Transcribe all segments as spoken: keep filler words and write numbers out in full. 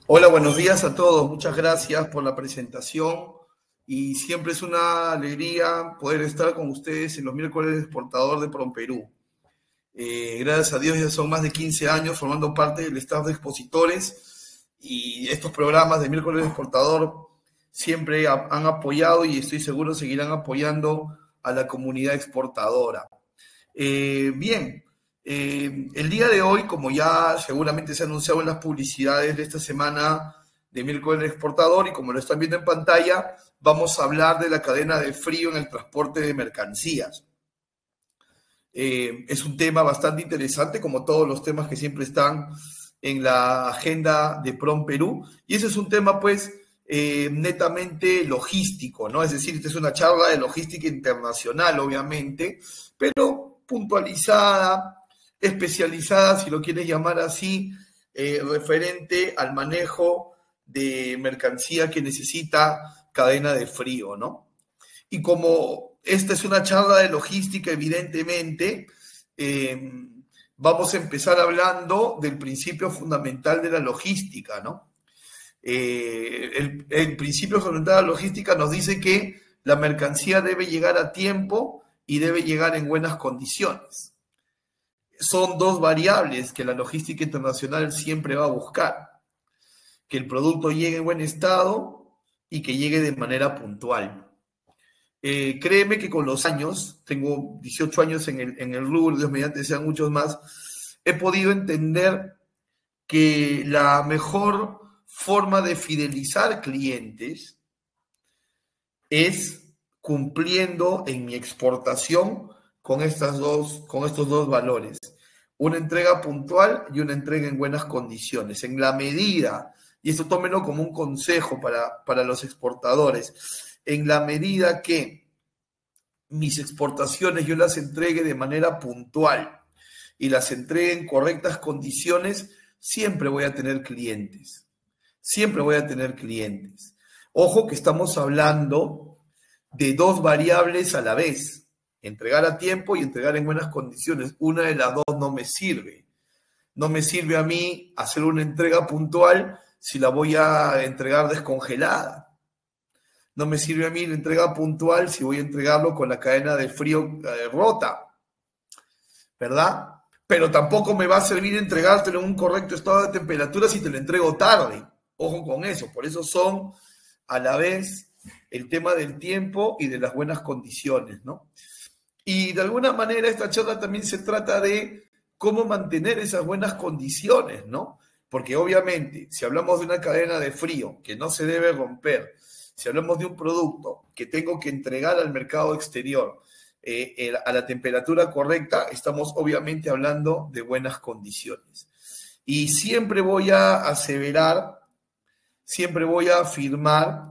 Hola, buenos días a todos. Muchas gracias por la presentación y siempre es una alegría poder estar con ustedes en los miércoles de Exportador de PromPerú. Eh, gracias a Dios ya son más de quince años formando parte del staff de expositores y estos programas de miércoles de Exportador siempre ha, han apoyado y estoy seguro seguirán apoyando a la comunidad exportadora. Eh, bien, eh, el día de hoy, como ya seguramente se ha anunciado en las publicidades de esta semana de miércoles del exportador y como lo están viendo en pantalla, vamos a hablar de la cadena de frío en el transporte de mercancías. Eh, es un tema bastante interesante, como todos los temas que siempre están en la agenda de PromPerú, y ese es un tema, pues, eh, netamente logístico, ¿no? Es decir, esta es una charla de logística internacional, obviamente, pero puntualizada, especializada, si lo quieres llamar así, eh, referente al manejo de mercancía que necesita cadena de frío, ¿no? Y como esta es una charla de logística, evidentemente, eh, vamos a empezar hablando del principio fundamental de la logística, ¿no? Eh, el, el principio fundamental de la logística nos dice que la mercancía debe llegar a tiempo y debe llegar en buenas condiciones. Son dos variables que la logística internacional siempre va a buscar: que el producto llegue en buen estado y que llegue de manera puntual. Eh, créeme que con los años, tengo dieciocho años en el, en el rubro, Dios mediante sean muchos más, he podido entender que la mejor forma de fidelizar clientes es cumpliendo en mi exportación con, estas dos, con estos dos valores: una entrega puntual y una entrega en buenas condiciones. En la medida, y esto tómenlo como un consejo para, para los exportadores, en la medida que mis exportaciones yo las entregue de manera puntual y las entregue en correctas condiciones, siempre voy a tener clientes. Siempre voy a tener clientes. Ojo que estamos hablando de dos variables a la vez: entregar a tiempo y entregar en buenas condiciones. Una de las dos no me sirve. No me sirve a mí hacer una entrega puntual si la voy a entregar descongelada. No me sirve a mí la entrega puntual si voy a entregarlo con la cadena de frío eh, rota, ¿verdad? Pero tampoco me va a servir entregártelo en un correcto estado de temperatura si te lo entrego tarde. Ojo con eso. Por eso son a la vez el tema del tiempo y de las buenas condiciones, ¿no? Y de alguna manera esta charla también se trata de cómo mantener esas buenas condiciones, ¿no? Porque obviamente, si hablamos de una cadena de frío que no se debe romper, si hablamos de un producto que tengo que entregar al mercado exterior eh, eh, a la temperatura correcta, estamos obviamente hablando de buenas condiciones. Y siempre voy a aseverar, siempre voy a afirmar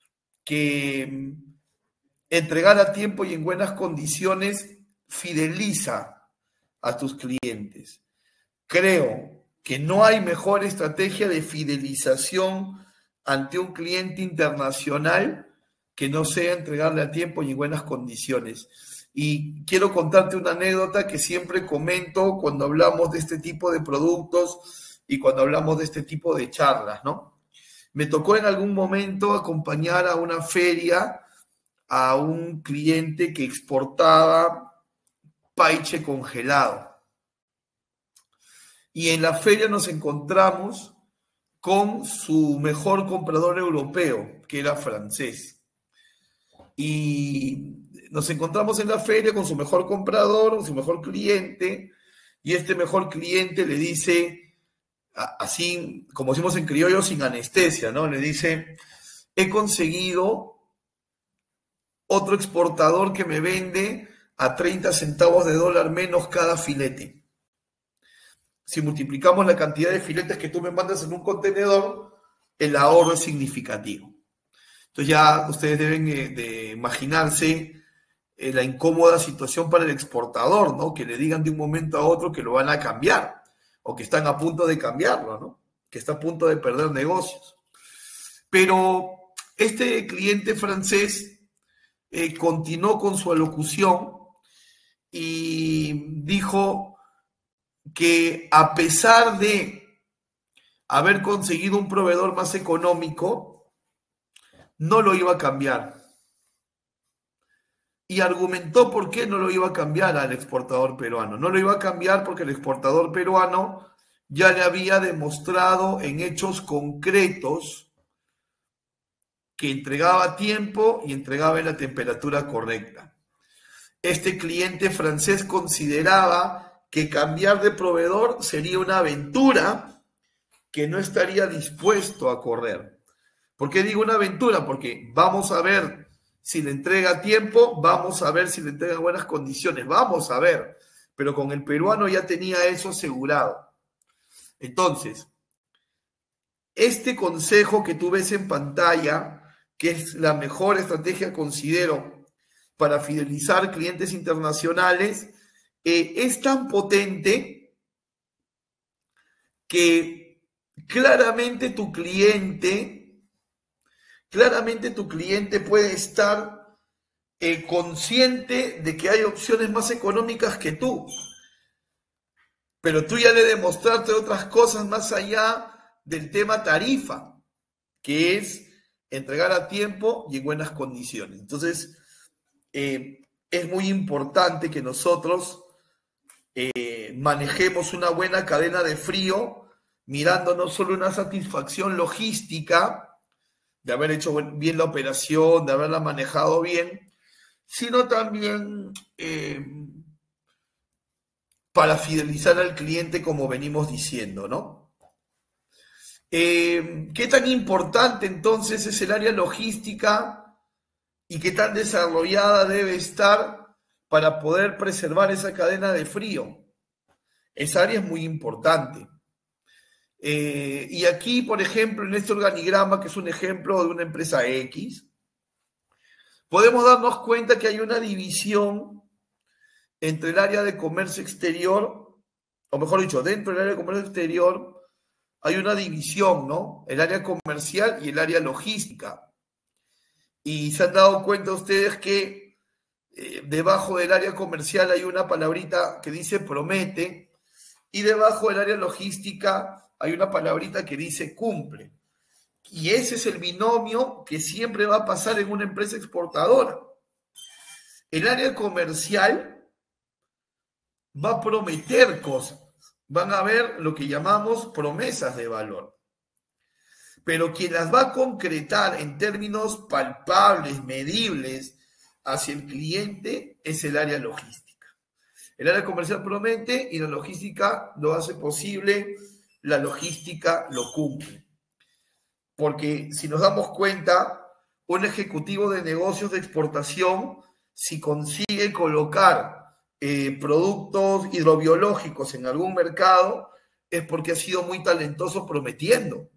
que entregar a tiempo y en buenas condiciones fideliza a tus clientes. Creo que no hay mejor estrategia de fidelización ante un cliente internacional que no sea entregarle a tiempo y en buenas condiciones. Y quiero contarte una anécdota que siempre comento cuando hablamos de este tipo de productos y cuando hablamos de este tipo de charlas, ¿no? Me tocó en algún momento acompañar a una feria a un cliente que exportaba paiche congelado. Y en la feria nos encontramos con su mejor comprador europeo, que era francés. Y nos encontramos en la feria con su mejor comprador, con su mejor cliente, y este mejor cliente le dice, así como decimos en criollo, sin anestesia, ¿no? Le dice: he conseguido otro exportador que me vende a treinta centavos de dólar menos cada filete. Si multiplicamos la cantidad de filetes que tú me mandas en un contenedor, el ahorro es significativo. Entonces ya ustedes deben eh, de imaginarse eh, la incómoda situación para el exportador, ¿no? Que le digan de un momento a otro que lo van a cambiar o que están a punto de cambiarlo, ¿no? Que está a punto de perder negocios. Pero este cliente francés eh, continuó con su alocución y dijo que a pesar de haber conseguido un proveedor más económico no lo iba a cambiar. Y argumentó por qué no lo iba a cambiar al exportador peruano. No lo iba a cambiar porque el exportador peruano ya le había demostrado en hechos concretos que entregaba a tiempo y entregaba en la temperatura correcta. Este cliente francés consideraba que cambiar de proveedor sería una aventura que no estaría dispuesto a correr. ¿Por qué digo una aventura? Porque vamos a ver si le entrega a tiempo, vamos a ver si le entrega en buenas condiciones, vamos a ver. Pero con el peruano ya tenía eso asegurado. Entonces, este consejo que tú ves en pantalla, que es la mejor estrategia, considero, para fidelizar clientes internacionales, eh, es tan potente que claramente tu cliente... Claramente tu cliente puede estar eh, consciente de que hay opciones más económicas que tú, pero tú ya le demostraste otras cosas más allá del tema tarifa, que es entregar a tiempo y en buenas condiciones. Entonces, eh, es muy importante que nosotros eh, manejemos una buena cadena de frío, mirando no solo una satisfacción logística, de haber hecho bien la operación, de haberla manejado bien, sino también eh, para fidelizar al cliente, como venimos diciendo, ¿no? Eh, ¿Qué tan importante entonces es el área logística y qué tan desarrollada debe estar para poder preservar esa cadena de frío? Esa área es muy importante. Eh, y aquí, por ejemplo, en este organigrama, que es un ejemplo de una empresa X, podemos darnos cuenta que hay una división entre el área de comercio exterior, o mejor dicho, dentro del área de comercio exterior hay una división, ¿no? El área comercial y el área logística. Y se han dado cuenta ustedes que eh, debajo del área comercial hay una palabrita que dice promete, y debajo del área logística hay una palabrita que dice cumple. Y ese es el binomio que siempre va a pasar en una empresa exportadora. El área comercial va a prometer cosas. Van a haber lo que llamamos promesas de valor. Pero quien las va a concretar en términos palpables, medibles, hacia el cliente, es el área logística. El área comercial promete y la logística lo hace posible. La logística lo cumple. Porque si nos damos cuenta, un ejecutivo de negocios de exportación, si consigue colocar eh, productos hidrobiológicos en algún mercado, es porque ha sido muy talentoso prometiendo.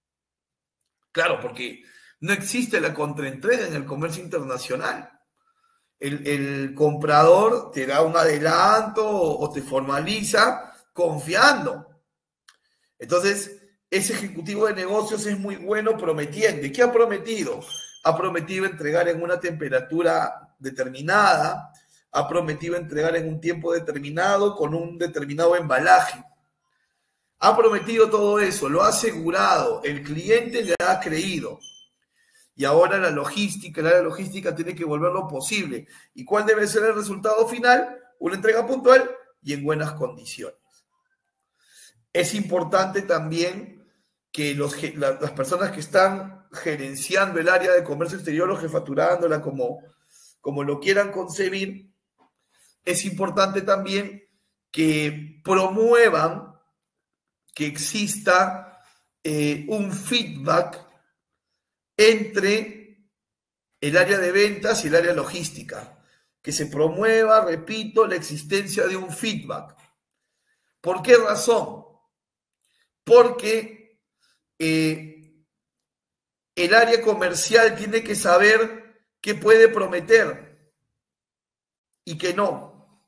Claro, porque no existe la contraentrega en el comercio internacional. El, el comprador te da un adelanto o, o te formaliza confiando. Entonces, ese ejecutivo de negocios es muy bueno prometiendo. ¿Y qué ha prometido? Ha prometido entregar en una temperatura determinada, ha prometido entregar en un tiempo determinado con un determinado embalaje. Ha prometido todo eso, lo ha asegurado, el cliente le ha creído. Y ahora la logística, la logística tiene que volverlo posible. ¿Y cuál debe ser el resultado final? Una entrega puntual y en buenas condiciones. Es importante también que los, la, las personas que están gerenciando el área de comercio exterior o jefaturándola, como, como lo quieran concebir, es importante también que promuevan que exista eh, un feedback entre el área de ventas y el área logística. Que se promueva, repito, la existencia de un feedback. ¿Por qué razón? Porque eh, el área comercial tiene que saber qué puede prometer y qué no.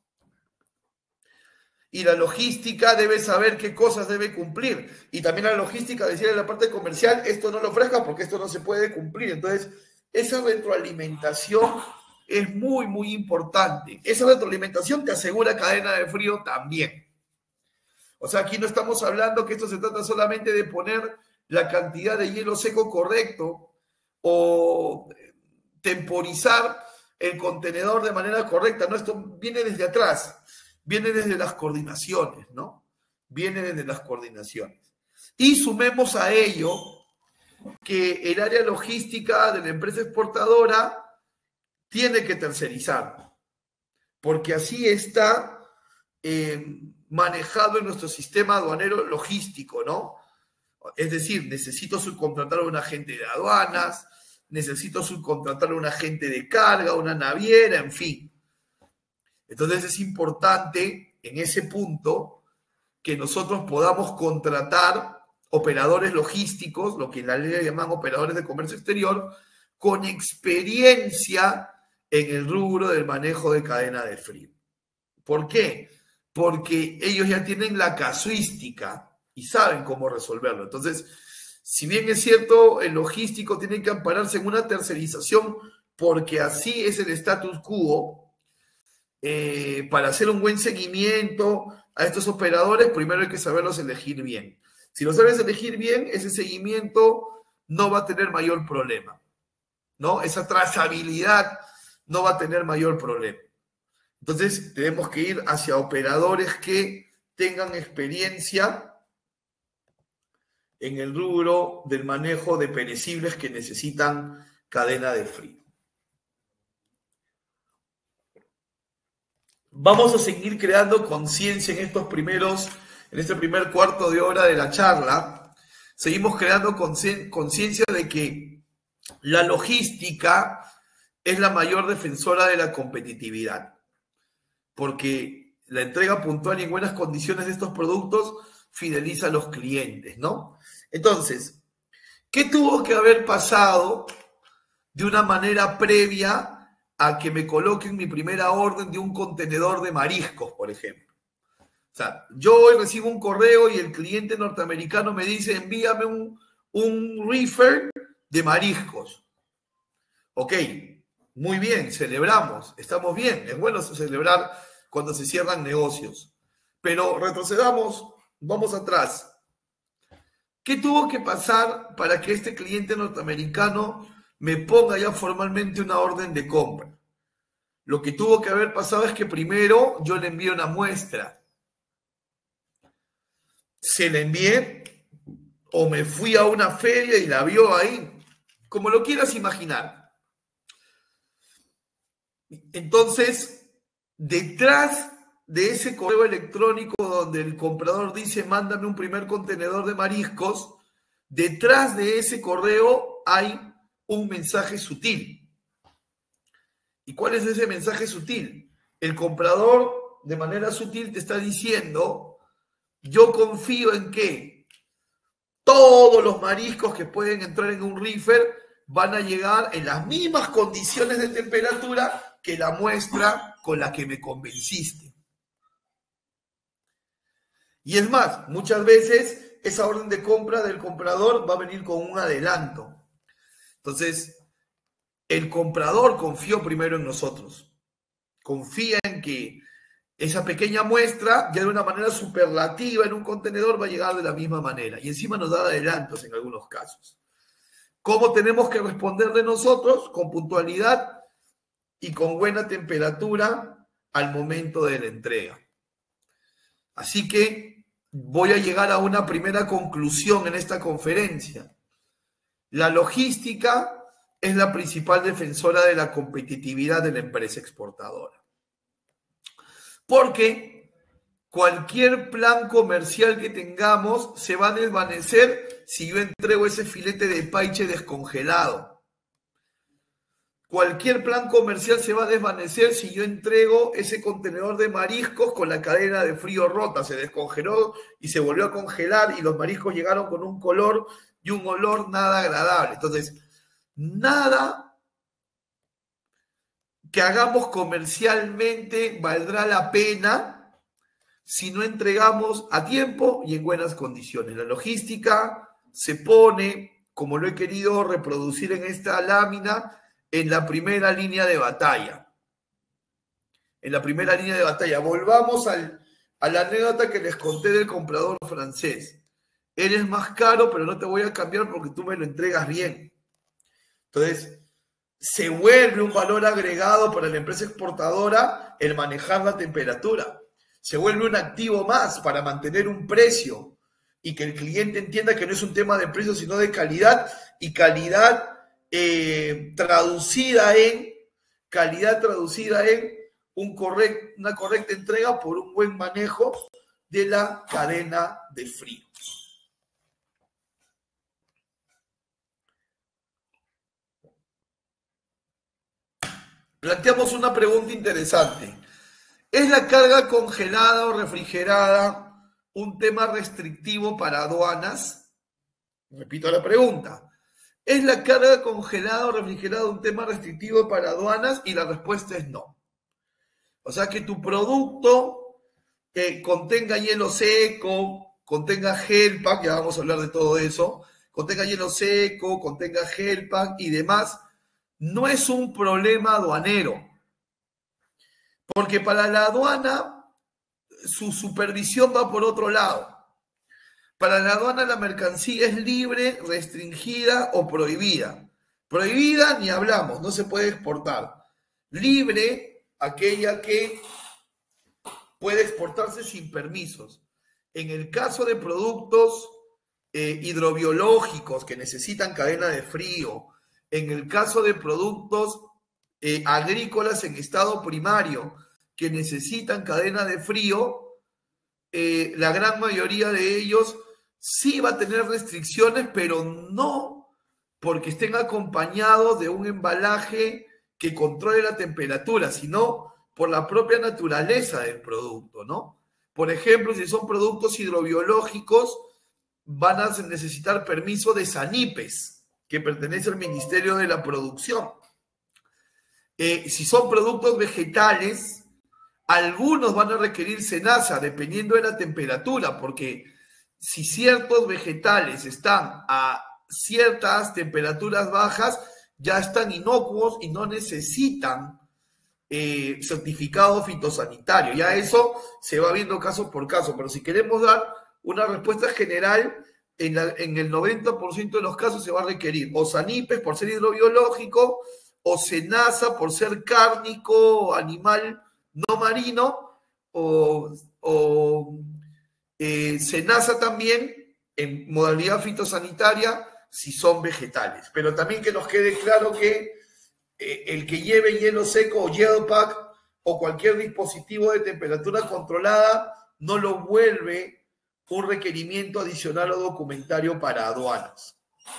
Y la logística debe saber qué cosas debe cumplir. Y también la logística decirle a la parte comercial, esto no lo ofrezca porque esto no se puede cumplir. Entonces, esa retroalimentación es muy, muy importante. Esa retroalimentación te asegura cadena de frío también. O sea, aquí no estamos hablando que esto se trata solamente de poner la cantidad de hielo seco correcto o temporizar el contenedor de manera correcta. No, esto viene desde atrás, viene desde las coordinaciones, ¿no? Viene desde las coordinaciones. Y sumemos a ello que el área logística de la empresa exportadora tiene que tercerizar, porque así está eh, manejado en nuestro sistema aduanero logístico, ¿no? Es decir, necesito subcontratar a un agente de aduanas, necesito subcontratar a un agente de carga, una naviera, en fin. Entonces es importante en ese punto que nosotros podamos contratar operadores logísticos, lo que en la ley le llaman operadores de comercio exterior, con experiencia en el rubro del manejo de cadena de frío. ¿Por qué? Porque ellos ya tienen la casuística y saben cómo resolverlo. Entonces, si bien es cierto, el logístico tiene que ampararse en una tercerización porque así es el status quo, eh, para hacer un buen seguimiento a estos operadores, primero hay que saberlos elegir bien. Si lo sabes elegir bien, ese seguimiento no va a tener mayor problema, ¿no? Esa trazabilidad no va a tener mayor problema. Entonces, tenemos que ir hacia operadores que tengan experiencia en el rubro del manejo de perecibles que necesitan cadena de frío. Vamos a seguir creando conciencia en estos primeros, en este primer cuarto de hora de la charla. Seguimos creando conciencia de que la logística es la mayor defensora de la competitividad, porque la entrega puntual y en buenas condiciones de estos productos fideliza a los clientes, ¿no? Entonces, ¿qué tuvo que haber pasado de una manera previa a que me coloquen mi primera orden de un contenedor de mariscos, por ejemplo? O sea, yo hoy recibo un correo y el cliente norteamericano me dice, envíame un, un reefer de mariscos. Ok, muy bien, celebramos, estamos bien, es bueno celebrar cuando se cierran negocios. Pero retrocedamos, vamos atrás. ¿Qué tuvo que pasar para que este cliente norteamericano me ponga ya formalmente una orden de compra? Lo que tuvo que haber pasado es que primero yo le envié una muestra. Se la envié o me fui a una feria y la vio ahí, como lo quieras imaginar. Entonces, detrás de ese correo electrónico donde el comprador dice mándame un primer contenedor de mariscos, detrás de ese correo hay un mensaje sutil. ¿Y cuál es ese mensaje sutil? El comprador de manera sutil te está diciendo, yo confío en que todos los mariscos que pueden entrar en un reefer van a llegar en las mismas condiciones de temperatura que la muestra con la que me convenciste. Y es más, muchas veces esa orden de compra del comprador va a venir con un adelanto. Entonces, el comprador confió primero en nosotros. Confía en que esa pequeña muestra, ya de una manera superlativa en un contenedor, va a llegar de la misma manera. Y encima nos da adelantos en algunos casos. ¿Cómo tenemos que responderle nosotros? Con puntualidad y con buena temperatura al momento de la entrega. Así que voy a llegar a una primera conclusión en esta conferencia. La logística es la principal defensora de la competitividad de la empresa exportadora. Porque cualquier plan comercial que tengamos se va a desvanecer si yo entrego ese filete de paiche descongelado. Cualquier plan comercial se va a desvanecer si yo entrego ese contenedor de mariscos con la cadena de frío rota. Se descongeló y se volvió a congelar y los mariscos llegaron con un color y un olor nada agradable. Entonces, nada que hagamos comercialmente valdrá la pena si no entregamos a tiempo y en buenas condiciones. La logística se pone, como lo he querido reproducir en esta lámina, en la primera línea de batalla. En la primera línea de batalla. Volvamos al, a la anécdota que les conté del comprador francés. Eres más caro, pero no te voy a cambiar porque tú me lo entregas bien. Entonces, se vuelve un valor agregado para la empresa exportadora el manejar la temperatura. Se vuelve un activo más para mantener un precio y que el cliente entienda que no es un tema de precio, sino de calidad, y calidad eh, traducida en calidad traducida en un correct, una correcta entrega por un buen manejo de la cadena de frío. Planteamos una pregunta interesante. ¿Es la carga congelada o refrigerada un tema restrictivo para aduanas? Repito la pregunta. ¿Es la carga congelada o refrigerada un tema restrictivo para aduanas? Y la respuesta es no. O sea, que tu producto que contenga hielo seco, contenga gel pack, ya vamos a hablar de todo eso, contenga hielo seco, contenga gel pack y demás, no es un problema aduanero. Porque para la aduana, su supervisión va por otro lado. Para la aduana la mercancía es libre, restringida o prohibida. Prohibida ni hablamos, no se puede exportar. Libre, aquella que puede exportarse sin permisos. En el caso de productos eh, hidrobiológicos que necesitan cadena de frío, en el caso de productos eh, agrícolas en estado primario que necesitan cadena de frío, eh, la gran mayoría de ellos sí va a tener restricciones, pero no porque estén acompañados de un embalaje que controle la temperatura, sino por la propia naturaleza del producto, ¿no? Por ejemplo, si son productos hidrobiológicos, van a necesitar permiso de SANIPES, que pertenece al Ministerio de la Producción. Eh, si son productos vegetales, algunos van a requerir SENASA, dependiendo de la temperatura, porque si ciertos vegetales están a ciertas temperaturas bajas, ya están inocuos y no necesitan eh, certificado fitosanitario. Ya eso se va viendo caso por caso, pero si queremos dar una respuesta general, en, la, en el noventa por ciento de los casos se va a requerir o SANIPES por ser hidrobiológico, o SENASA por ser cárnico, animal no marino, o, o eh, SENASA también en modalidad fitosanitaria si son vegetales. Pero también que nos quede claro que eh, el que lleve hielo seco o hielo pack o cualquier dispositivo de temperatura controlada no lo vuelve un requerimiento adicional o documentario para aduanas.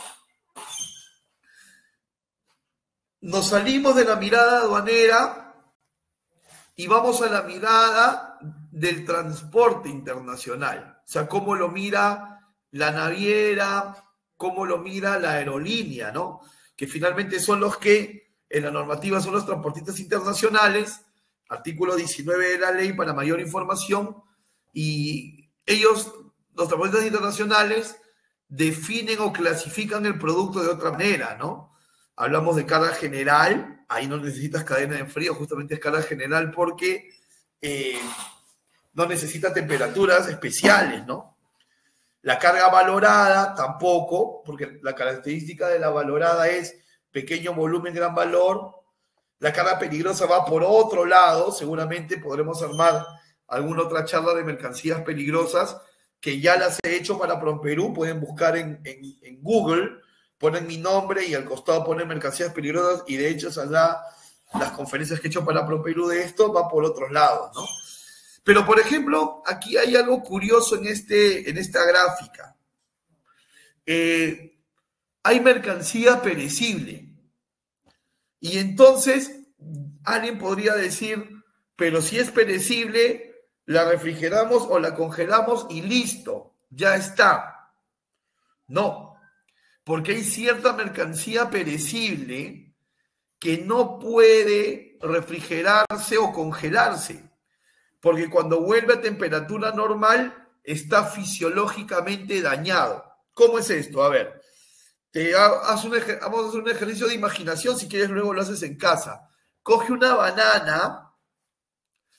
Nos salimos de la mirada aduanera y vamos a la mirada del transporte internacional. O sea, cómo lo mira la naviera, cómo lo mira la aerolínea, ¿no? Que finalmente son los que, en la normativa, son los transportistas internacionales, artículo diecinueve de la ley para mayor información, y ellos, los transportistas internacionales, definen o clasifican el producto de otra manera, ¿no? Hablamos de carga general, ahí no necesitas cadena de frío, justamente es carga general porque eh, no necesita temperaturas especiales, ¿no? La carga valorada tampoco, porque la característica de la valorada es pequeño volumen, gran valor. La carga peligrosa va por otro lado, seguramente podremos armar alguna otra charla de mercancías peligrosas que ya las he hecho para PromPerú, pueden buscar en, en, en Google, ponen mi nombre y al costado ponen mercancías peligrosas, y de hecho esas la, las conferencias que he hecho para PromPerú de esto va por otros lados, ¿no? Pero, por ejemplo, aquí hay algo curioso en, este, en esta gráfica. Eh, hay mercancía perecible. Y entonces, alguien podría decir, pero si es perecible, la refrigeramos o la congelamos y listo, ya está. No, porque hay cierta mercancía perecible que no puede refrigerarse o congelarse, porque cuando vuelve a temperatura normal está fisiológicamente dañado. ¿Cómo es esto? A ver, te haz un vamos a hacer un ejercicio de imaginación, si quieres luego lo haces en casa. Coge una banana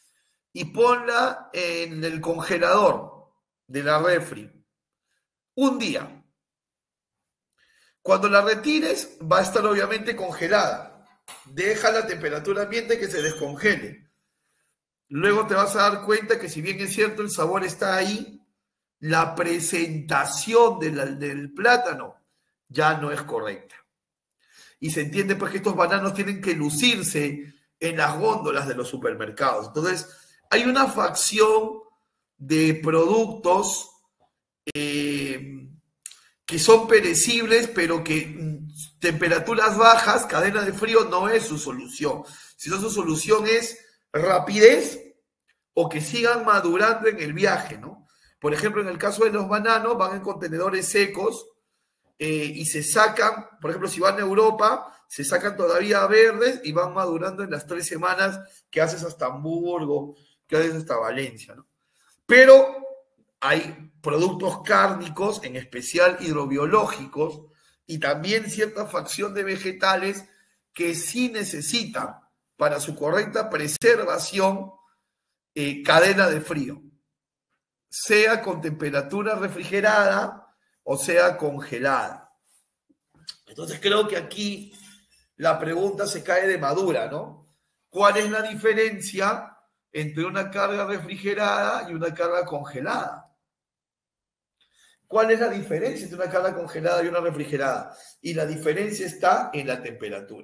y ponla en el congelador de la refri un día. Cuando la retires va a estar obviamente congelada. Deja la temperatura ambiente que se descongele. Luego te vas a dar cuenta que si bien es cierto el sabor está ahí, la presentación de la, del plátano ya no es correcta. Y se entiende pues que estos bananos tienen que lucirse en las góndolas de los supermercados. Entonces, hay una facción de productos eh, que son perecibles, pero que mm, temperaturas bajas, cadena de frío, no es su solución. Sino su solución es rapidez o que sigan madurando en el viaje, ¿no? Por ejemplo, en el caso de los bananos, van en contenedores secos eh, y se sacan, por ejemplo, si van a Europa, se sacan todavía verdes y van madurando en las tres semanas que haces hasta Hamburgo, que haces hasta Valencia, ¿no? Pero hay productos cárnicos, en especial hidrobiológicos, y también cierta facción de vegetales que sí necesitan para su correcta preservación eh, cadena de frío, sea con temperatura refrigerada o sea congelada. Entonces creo que aquí la pregunta se cae de madura, ¿no? ¿Cuál es la diferencia entre una carga refrigerada y una carga congelada? ¿Cuál es la diferencia entre una carga congelada y una refrigerada? Y la diferencia está en la temperatura.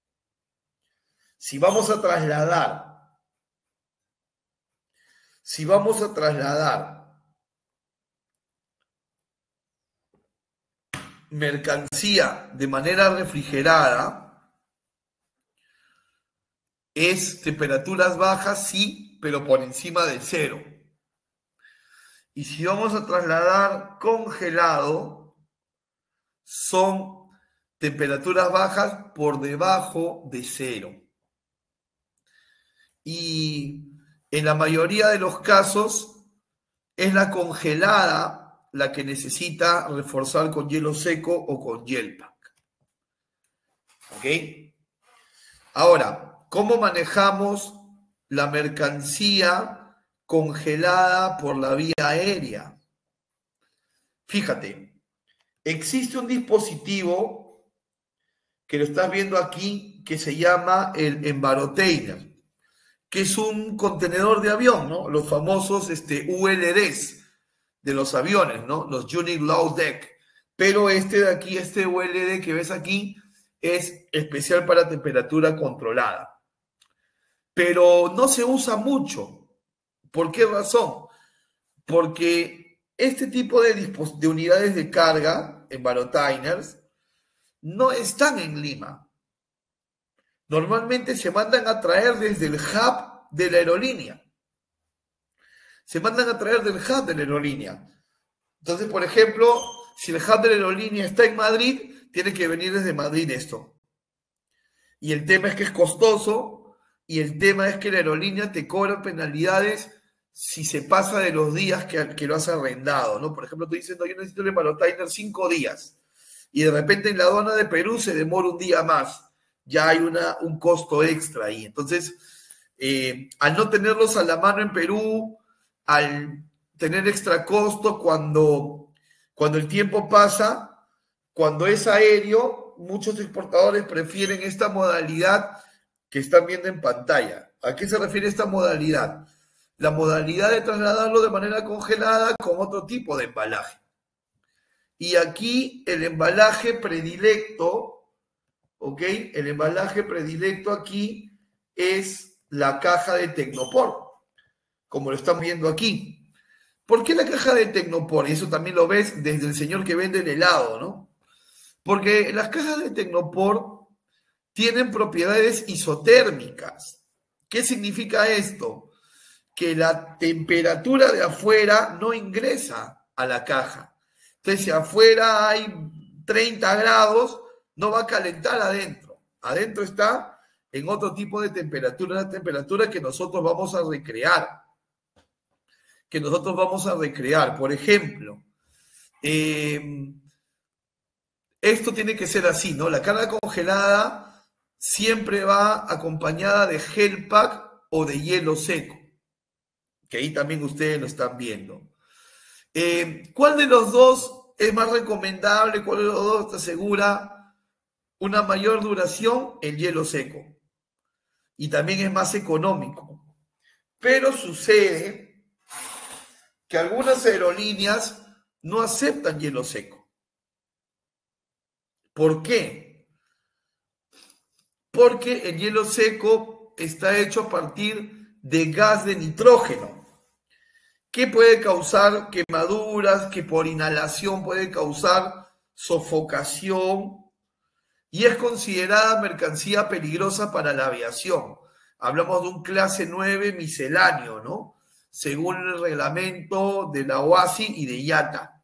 Si vamos a trasladar, si vamos a trasladar mercancía de manera refrigerada, es temperaturas bajas, sí, pero por encima del cero. Y si vamos a trasladar congelado, son temperaturas bajas por debajo de cero. Y en la mayoría de los casos es la congelada la que necesita reforzar con hielo seco o con Gelpack. ¿Ok? Ahora, ¿cómo manejamos la mercancía congelada por la vía aérea? Fíjate, existe un dispositivo que lo estás viendo aquí que se llama el Envarotainer, que es un contenedor de avión, ¿no? Los famosos este, U L Ds de los aviones, ¿no? Los Unit Low Deck. Pero este de aquí, este U L D que ves aquí, es especial para temperatura controlada. Pero no se usa mucho. ¿Por qué razón? Porque este tipo de, de unidades de carga, Envarotainers, no están en Lima. Normalmente se mandan a traer desde el hub de la aerolínea. Se mandan a traer del hub de la aerolínea. Entonces, por ejemplo, si el hub de la aerolínea está en Madrid, tiene que venir desde Madrid esto. Y el tema es que es costoso y el tema es que la aerolínea te cobra penalidades si se pasa de los días que, que lo has arrendado, ¿no? Por ejemplo, tú dices, no, yo necesito el Envarotainer cinco días y de repente en la aduana de Perú se demora un día más. Ya hay una, un costo extra ahí. Entonces, eh, al no tenerlos a la mano en Perú, al tener extra costo cuando, cuando el tiempo pasa, cuando es aéreo, muchos exportadores prefieren esta modalidad que están viendo en pantalla. ¿A qué se refiere esta modalidad? La modalidad de trasladarlo de manera congelada con otro tipo de embalaje. Y aquí el embalaje predilecto, ¿ok? El embalaje predilecto aquí es la caja de Tecnopor, como lo estamos viendo aquí. ¿Por qué la caja de Tecnopor? Y eso también lo ves desde el señor que vende el helado, ¿no? Porque las cajas de Tecnopor tienen propiedades isotérmicas. ¿Qué significa esto? Que la temperatura de afuera no ingresa a la caja. Entonces, si afuera hay treinta grados, no va a calentar adentro. Adentro está en otro tipo de temperatura, una temperatura que nosotros vamos a recrear. Que nosotros vamos a recrear. Por ejemplo, eh, esto tiene que ser así, ¿no? La carga congelada siempre va acompañada de gel pack o de hielo seco. que ahí también ustedes lo están viendo. Eh, ¿Cuál de los dos es más recomendable? ¿Cuál de los dos te asegura una mayor duración? El hielo seco. Y también es más económico. Pero sucede que algunas aerolíneas no aceptan hielo seco. ¿Por qué? Porque el hielo seco está hecho a partir de gas de nitrógeno, que puede causar quemaduras, que por inhalación puede causar sofocación y es considerada mercancía peligrosa para la aviación. Hablamos de un clase nueve misceláneo, ¿no? Según el reglamento de la O A S I y de I A T A.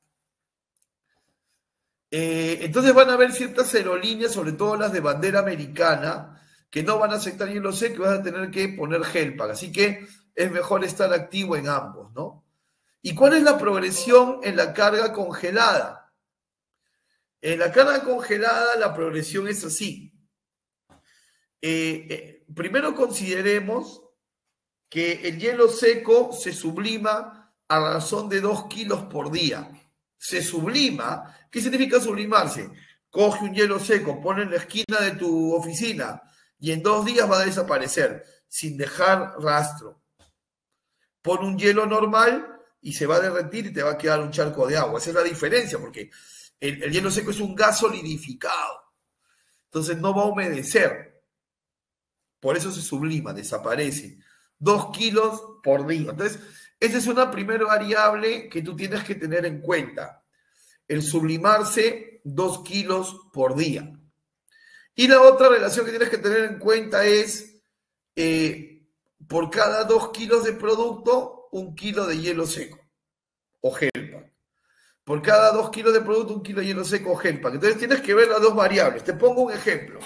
Eh, entonces van a haber ciertas aerolíneas, sobre todo las de bandera americana, que no van a aceptar hielo seco y van a tener que poner Helpack. Así que es mejor estar activo en ambos, ¿no? ¿Y cuál es la progresión en la carga congelada? En la carga congelada la progresión es así. Eh, eh, primero consideremos que el hielo seco se sublima a razón de dos kilos por día. Se sublima. ¿Qué significa sublimarse? Coge un hielo seco, pone en la esquina de tu oficina y en dos días va a desaparecer sin dejar rastro. Pon un hielo normal y se va a derretir y te va a quedar un charco de agua. Esa es la diferencia, porque el, el hielo seco es un gas solidificado. Entonces no va a humedecer. Por eso se sublima, desaparece. Dos kilos por día. Entonces, esa es una primera variable que tú tienes que tener en cuenta. El sublimarse dos kilos por día. Y la otra relación que tienes que tener en cuenta es, eh, por cada dos kilos de producto, un kilo de hielo seco o Helpack. Por cada dos kilos de producto, un kilo de hielo seco o Helpack. Entonces tienes que ver las dos variables. Te pongo un ejemplo.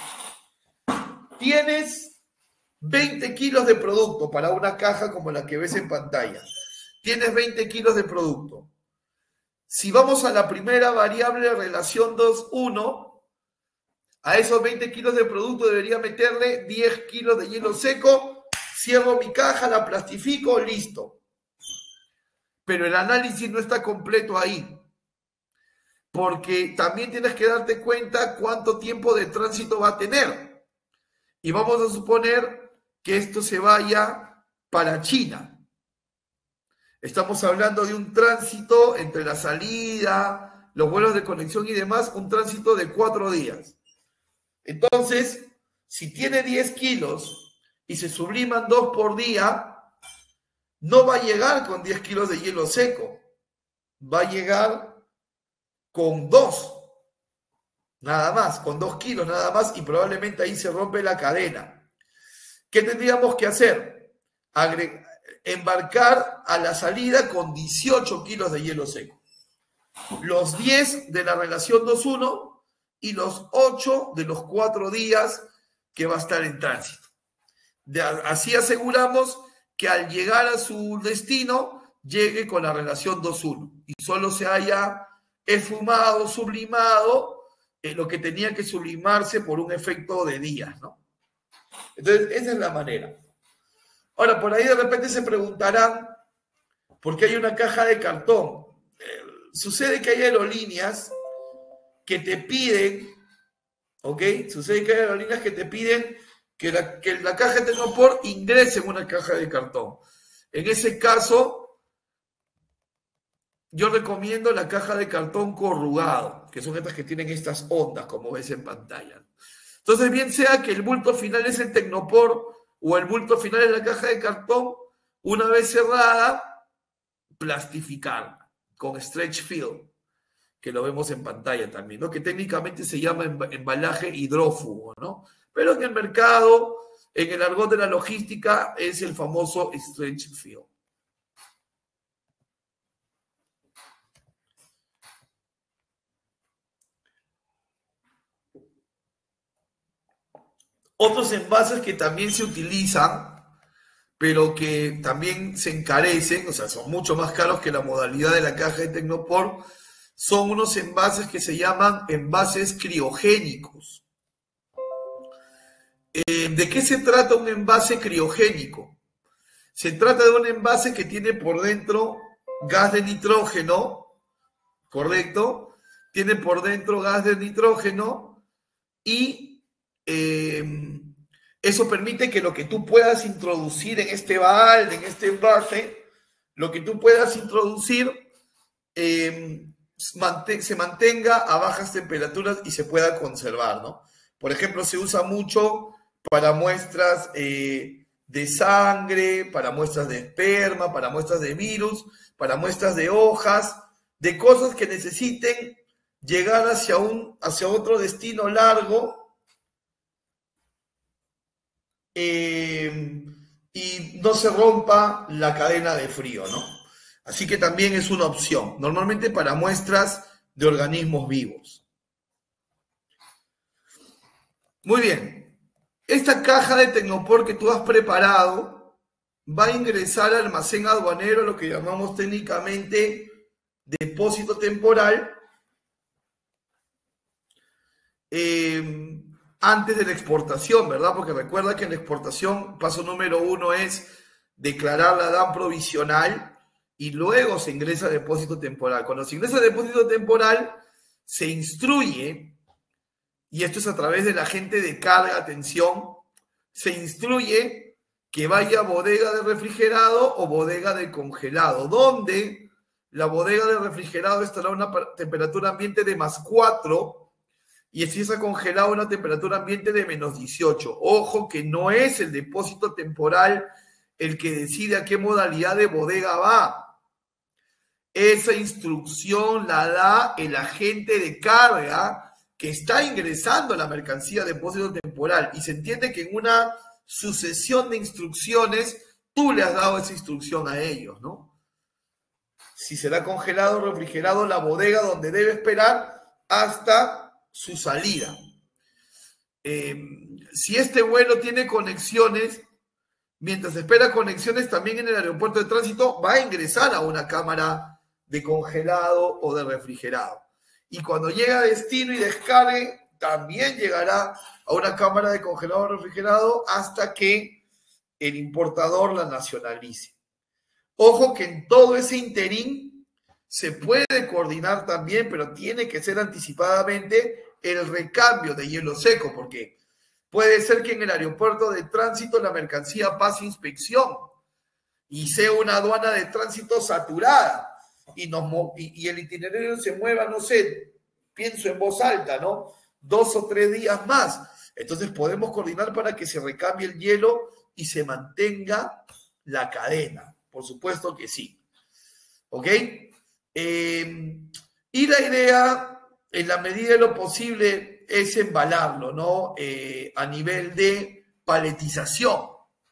Tienes veinte kilos de producto para una caja como la que ves en pantalla. Tienes veinte kilos de producto. Si vamos a la primera variable, relación dos uno, a esos veinte kilos de producto debería meterle diez kilos de hielo seco, cierro mi caja, la plastifico, listo. Pero el análisis no está completo ahí, porque también tienes que darte cuenta cuánto tiempo de tránsito va a tener. Y vamos a suponer que esto se vaya para China. Estamos hablando de un tránsito entre la salida, los vuelos de conexión y demás, un tránsito de cuatro días. Entonces, si tiene diez kilos y se subliman dos por día, no va a llegar con diez kilos de hielo seco. Va a llegar con dos, nada más, con dos kilos nada más, y probablemente ahí se rompe la cadena. ¿Qué tendríamos que hacer? Agregar, embarcar a la salida con dieciocho kilos de hielo seco. Los diez de la relación dos uno y los ocho de los cuatro días que va a estar en tránsito. De, así aseguramos que al llegar a su destino llegue con la relación dos uno y solo se haya esfumado, sublimado eh, lo que tenía que sublimarse por un efecto de días, ¿no? Entonces, esa es la manera. Ahora, por ahí de repente se preguntarán por qué hay una caja de cartón. Eh, sucede que hay aerolíneas que te piden, ¿ok? Sucede que hay aerolíneas que te piden que la, que la caja de Tecnopor ingrese en una caja de cartón. En ese caso, yo recomiendo la caja de cartón corrugado, que son estas que tienen estas ondas, como ves en pantalla. Entonces, bien sea que el bulto final es el Tecnopor o el bulto final es la caja de cartón, una vez cerrada, plastificarla con stretch film, que lo vemos en pantalla también, ¿no? Que técnicamente se llama embalaje hidrófugo, ¿no? Pero en el mercado, en el argot de la logística, es el famoso stretch film. Otros envases que también se utilizan, pero que también se encarecen, o sea, son mucho más caros que la modalidad de la caja de Tecnopor, son unos envases que se llaman envases criogénicos. Eh, ¿De qué se trata un envase criogénico? Se trata de un envase que tiene por dentro gas de nitrógeno, ¿correcto? Tiene por dentro gas de nitrógeno y eh, eso permite que lo que tú puedas introducir en este balde, en este envase, lo que tú puedas introducir eh, se mantenga a bajas temperaturas y se pueda conservar, ¿no? Por ejemplo, se usa mucho para muestras eh, de sangre, para muestras de esperma, para muestras de virus, para muestras de hojas, de cosas que necesiten llegar hacia, un, hacia otro destino largo eh, y no se rompa la cadena de frío, ¿no? Así que también es una opción, normalmente para muestras de organismos vivos. Muy bien. Esta caja de Tecnopor que tú has preparado va a ingresar al almacén aduanero, lo que llamamos técnicamente depósito temporal, eh, antes de la exportación, ¿verdad? Porque recuerda que en la exportación, paso número uno es declarar la D A M provisional y luego se ingresa a depósito temporal. Cuando se ingresa a depósito temporal, se instruye, y esto es a través del agente de carga, atención, se instruye que vaya a bodega de refrigerado o bodega de congelado, donde la bodega de refrigerado estará a una temperatura ambiente de más cuatro y si está congelado a una temperatura ambiente de menos dieciocho. Ojo que no es el depósito temporal el que decide a qué modalidad de bodega va. Esa instrucción la da el agente de carga que está ingresando la mercancía a depósito temporal, y se entiende que en una sucesión de instrucciones tú le has dado esa instrucción a ellos, ¿no? Si será congelado o refrigerado, la bodega donde debe esperar hasta su salida. Eh, si este vuelo tiene conexiones, mientras espera conexiones también en el aeropuerto de tránsito, va a ingresar a una cámara de congelado o de refrigerado. Y cuando llega a destino y descargue, también llegará a una cámara de congelado o refrigerado hasta que el importador la nacionalice. Ojo que en todo ese interín se puede coordinar también, pero tiene que ser anticipadamente el recambio de hielo seco, porque puede ser que en el aeropuerto de tránsito la mercancía pase inspección y sea una aduana de tránsito saturada. Y, nos, y, y el itinerario se mueva, no sé, pienso en voz alta, ¿no? Dos o tres días más. Entonces podemos coordinar para que se recambie el hielo y se mantenga la cadena. Por supuesto que sí. ¿Ok? Eh, y la idea, en la medida de lo posible, es embalarlo, ¿no? Eh, a nivel de paletización